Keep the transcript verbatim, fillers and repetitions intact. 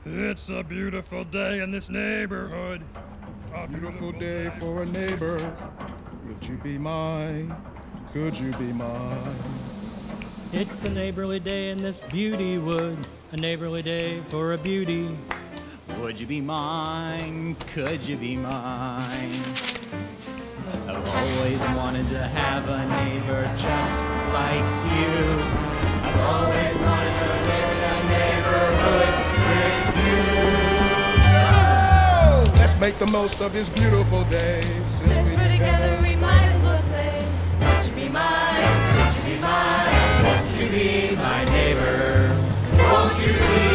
It's a beautiful day in this neighborhood. A Beautiful day for a neighbor. Would you be mine? Could you be mine? It's a neighborly day in this beauty wood, a neighborly day for a beauty. Would you be mine? Could you be mine? I've always wanted to have a neighbor just like you. I've always wanted to live in a neighborhood with you. So, let's make the most of this beautiful day. Since, Since we're together, we might as well say, would you be mine? Could you be mine? Won't you be my neighbor? Won't you be